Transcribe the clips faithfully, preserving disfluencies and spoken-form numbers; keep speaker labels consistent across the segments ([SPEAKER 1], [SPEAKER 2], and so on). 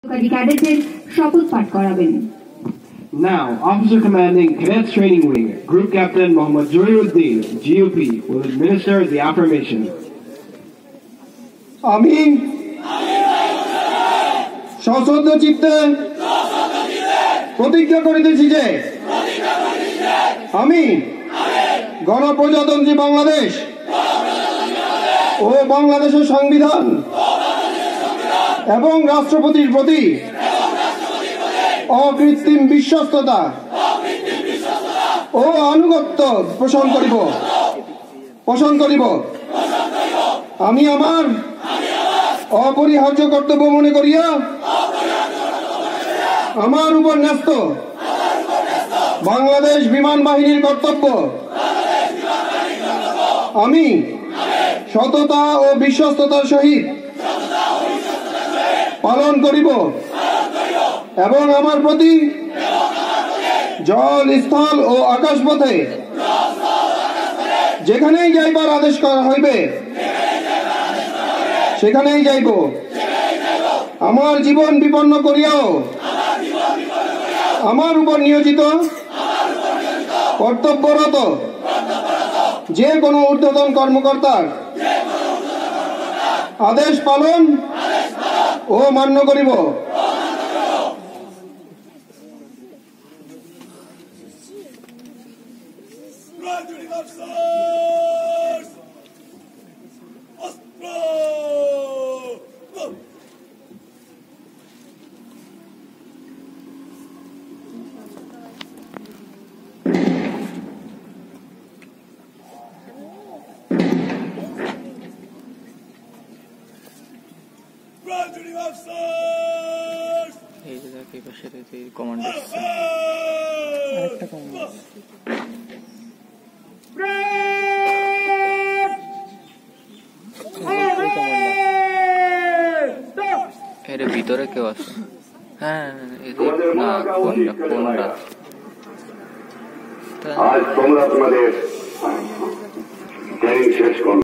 [SPEAKER 1] Now, Officer Commanding Cadets Training Wing, Group Captain Mohammad Zuriuddin, G O P, will administer the affirmation.
[SPEAKER 2] আমি সশ্রদ্ধ চিত্তে প্রতিজ্ঞা করিতেছি যে আমি গণপ্রজাতন্ত্রী বাংলাদেশ ও বাংলাদেশের সংবিধান এবং রাষ্ট্রপতির প্রতি অকৃত্রিম বিশ্বস্ততা ও আনুগত্য পোষণ করিব পোষণ করিব আমি আমার অপরিহার্য কর্তব্য মনে করিয়া আমার উপর ন্যস্ত বাংলাদেশ বিমান বাহিনীর কর্তব্য আমি সততা ও বিশ্বস্ততার সহিত পালন করিব এবং আমার প্রতি জল স্থল ও আকাশপথে যেখানেই যাইবার আদেশ করা হইবে সেখানেই যাইব আমার জীবন বিপন্ন করিয়াও আমার উপর নিয়োজিত কর্তব্যরত যে কোনো ঊর্ধ্বতন কর্মকর্তার আদেশ পালন ও মান্য করিব।
[SPEAKER 3] এই যে দেখো এই পাশে রয়েছে কমান্ডার আরেকটা কমান্ডার এর ভিতরে কেউ আছে? হ্যাঁ না কোনটা কোনটা
[SPEAKER 4] আজ তোমরা তোমাদের ট্রেনিং শেষ করো।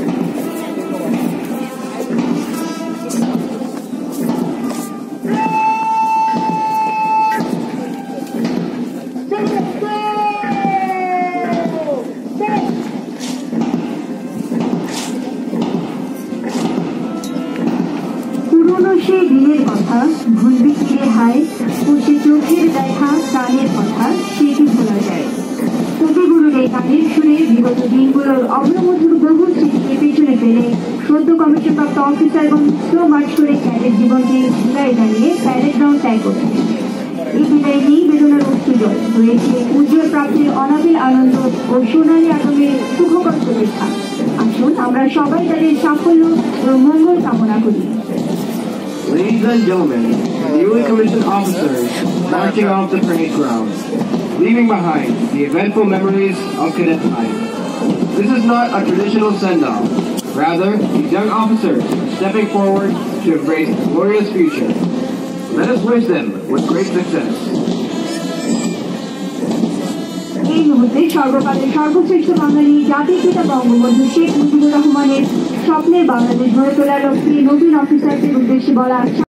[SPEAKER 5] পুরনো সেই দিনের কথা ভুলবি ফিরে হায় ও সে চোখের দেখা প্রাণের কথা সেটি ভোলা যায়। কবিগুরুর এই গানের সুরে বিগত দিনগুলোর অগ্রমধুর বহু স্মৃতিকে পেছনে ফেলে সদ্য কমিশনপ্রাপ্ত অফিসার এবং স্লো মার্চ করে ক্যাডেট জীবনকে বিদায় জানিয়ে প্যারেড গ্রাউন্ড ত্যাগ করছে। এই বিদায় নেই বেদনার অশ্রুজল, রয়েছে উজ্জ্বল প্রাপ্তির অনাবিল আনন্দ ও সোনালী আগমের সুখকর শুভেচ্ছা। আসুন আমরা সবাই তাদের সাফল্য ও মঙ্গল কামনা করি।
[SPEAKER 1] Ladies and gentlemen, newly commissioned officers marching off the parade ground, leaving behind the eventful memories of cadet life. This is not a traditional send-off. Rather, these young officers are stepping forward to embrace a glorious future. Let us wish them with great success.
[SPEAKER 5] এই মুহূর্তে সর্বকালের সর্বশ্রেষ্ঠ বাঙালি জাতির পিতা বঙ্গবন্ধু শেখ মুজিবুর রহমানের স্বপ্নের বাংলাদেশ গড়ে তোলার লক্ষ্যে নতুন অফিসারদের উদ্দেশ্যে বলা